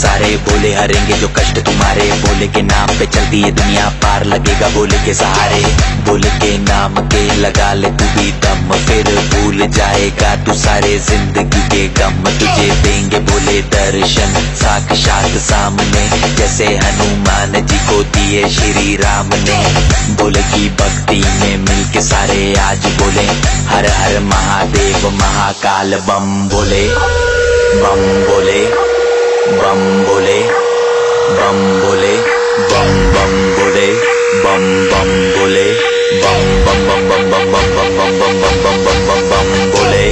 सारे, बोले हरेंगे जो कष्ट तुम्हारे। बोले के नाम पे चलती है दुनिया, पार लगेगा बोले के सहारे। बोले के नाम के लगा ले तू भी दम, फिर भूल जाएगा तू सारे जिंदगी के गम। तुझे देंगे बोले दर्शन साक्षात सामने, जैसे हनुमान जी को दिए श्री राम ने। बोले की भक्ति में मिलके सारे आज बोले हर हर महादेव महाकाल बम बोले, बम बोले, बम बोले, बम बोले, बम बम बोले, बम बम बोले, बम बम बम बम बम बम बम बम बम बम बम बम बम बोले।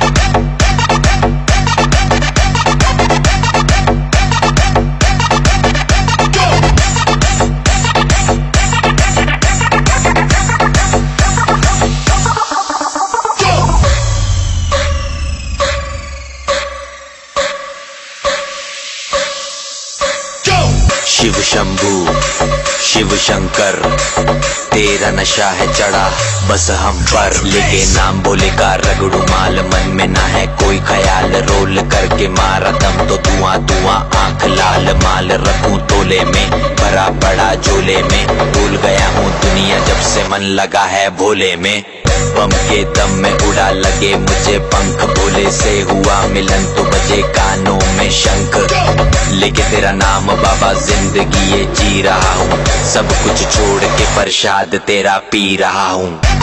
शिव शंभू शिव शंकर तेरा नशा है चढ़ा बस हम पर। लेके नाम बोले का रगड़ू माल, मन में ना है कोई ख्याल। रोल करके मारा दम तो धुआं धुआं आंख लाल। माल रखूं तोले में भरा पड़ा झोले में, भूल गया हूँ दुनिया जब से मन लगा है भोले में। बम के दम में उड़ा लगे मुझे पंख, भोले से हुआ मिलन तो बजे कानों में शंख। लेके तेरा नाम बाबा जिंदगी ये जी रहा हूँ, सब कुछ छोड़ के प्रसाद तेरा पी रहा हूँ।